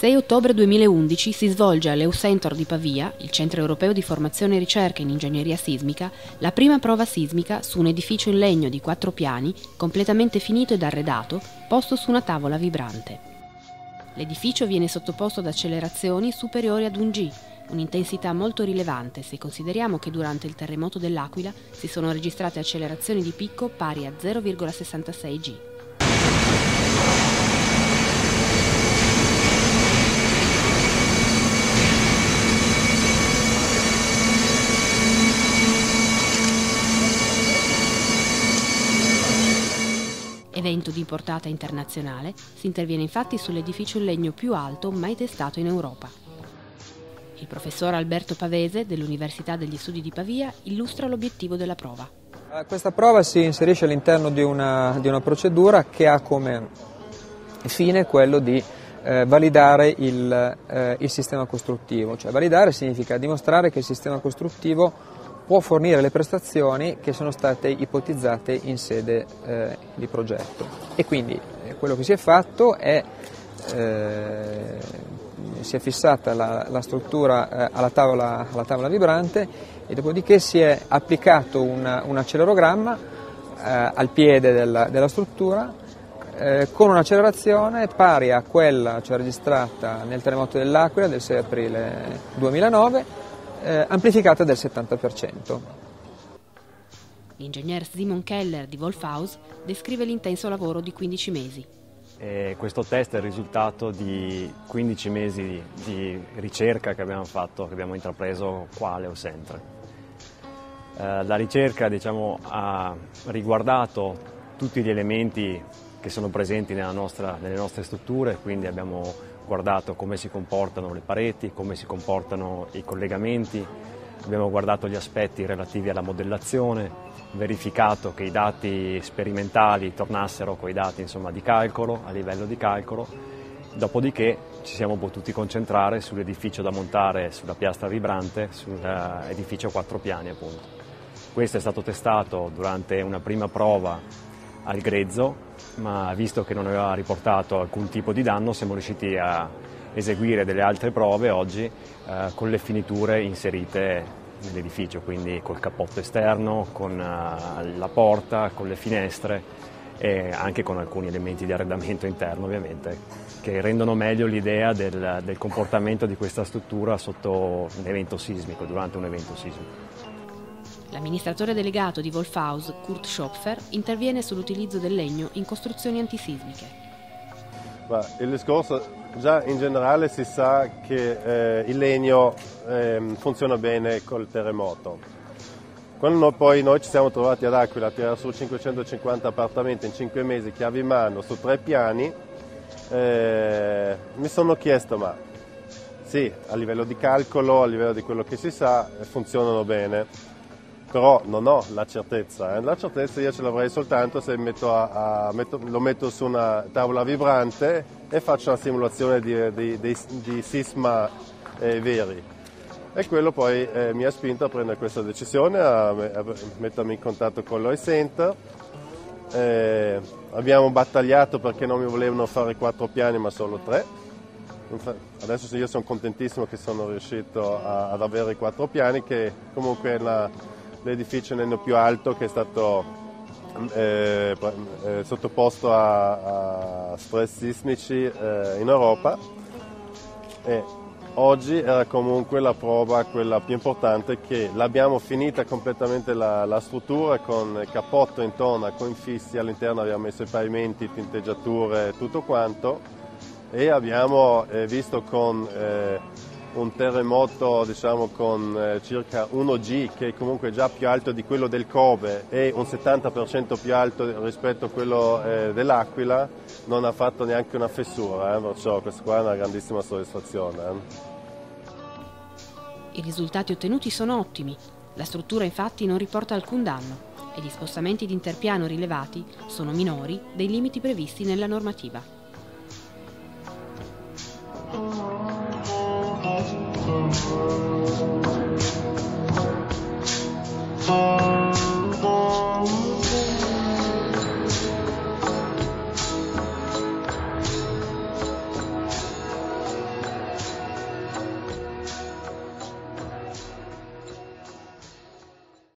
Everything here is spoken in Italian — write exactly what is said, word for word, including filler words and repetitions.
sei ottobre duemilaundici si svolge all'Eu-Center di Pavia, il Centro Europeo di Formazione e Ricerca in Ingegneria Sismica, la prima prova sismica su un edificio in legno di quattro piani, completamente finito ed arredato, posto su una tavola vibrante. L'edificio viene sottoposto ad accelerazioni superiori ad un G, un'intensità molto rilevante se consideriamo che durante il terremoto dell'Aquila si sono registrate accelerazioni di picco pari a zero virgola sessantasei G. Evento di portata internazionale, si interviene infatti sull'edificio in legno più alto mai testato in Europa. Il professor Alberto Pavese, dell'Università degli Studi di Pavia, illustra l'obiettivo della prova. Questa prova si inserisce all'interno di una, di una procedura che ha come fine quello di eh, validare il, eh, il sistema costruttivo. Cioè, validare significa dimostrare che il sistema costruttivo può fornire le prestazioni che sono state ipotizzate in sede eh, di progetto. E quindi eh, quello che si è fatto è eh, si è fissata la, la struttura eh, alla, tavola, alla tavola vibrante e dopodiché si è applicato una, un accelerogramma eh, al piede della, della struttura eh, con un'accelerazione pari a quella cioè registrata nel terremoto dell'Aquila del sei aprile duemilanove, Eh, amplificata del settanta per cento. L'ingegner Simon Keller di Wolfhaus descrive l'intenso lavoro di quindici mesi. E questo test è il risultato di quindici mesi di ricerca che abbiamo fatto, che abbiamo intrapreso qua all'Eu-Center. Eh, la ricerca, diciamo, ha riguardato tutti gli elementi che sono presenti nella nostra, nelle nostre strutture, quindi abbiamo guardato come si comportano le pareti, come si comportano i collegamenti, abbiamo guardato gli aspetti relativi alla modellazione, verificato che i dati sperimentali tornassero con i dati insomma, di calcolo, a livello di calcolo, dopodiché ci siamo potuti concentrare sull'edificio da montare sulla piastra vibrante, sull'edificio a quattro piani appunto. Questo è stato testato durante una prima prova al grezzo, ma visto che non aveva riportato alcun tipo di danno siamo riusciti a eseguire delle altre prove oggi eh, con le finiture inserite nell'edificio, quindi col cappotto esterno, con uh, la porta, con le finestre e anche con alcuni elementi di arredamento interno ovviamente, che rendono meglio l'idea del, del comportamento di questa struttura sotto un evento sismico, durante un evento sismico. L'amministratore delegato di Wolfhaus, Kurt Schopfer, interviene sull'utilizzo del legno in costruzioni antisismiche. Ma il discorso, già in generale si sa che eh, il legno eh, funziona bene col terremoto. Quando noi, poi noi ci siamo trovati ad Aquila a tirare su cinquecentocinquanta appartamenti in cinque mesi, chiavi in mano, su tre piani, eh, mi sono chiesto, ma sì, a livello di calcolo, a livello di quello che si sa, funzionano bene. Però non ho la certezza, eh. la certezza io ce l'avrei soltanto se metto a, a, metto, lo metto su una tavola vibrante e faccio una simulazione di, di, di, di sisma eh, veri. E quello poi eh, mi ha spinto a prendere questa decisione, a, a mettermi in contatto con l'Eu-Center. Eh, abbiamo battagliato perché non mi volevano fare quattro piani ma solo tre. Adesso io sono contentissimo che sono riuscito a, ad avere i quattro piani, che comunque è la l'edificio nel più alto che è stato eh, eh, sottoposto a, a stress sismici eh, in Europa, e oggi era comunque la prova quella più importante, che l'abbiamo finita completamente la, la struttura con il cappotto intorno, con infissi all'interno, abbiamo messo i pavimenti, tinteggiature, tutto quanto, e abbiamo eh, visto con eh, un terremoto diciamo con eh, circa uno G, che è comunque già più alto di quello del Kobe e un settanta per cento più alto rispetto a quello eh, dell'Aquila, non ha fatto neanche una fessura, eh, perciò questa qua è una grandissima soddisfazione. Eh. I risultati ottenuti sono ottimi, la struttura infatti non riporta alcun danno e gli spostamenti di interpiano rilevati sono minori dei limiti previsti nella normativa. Oh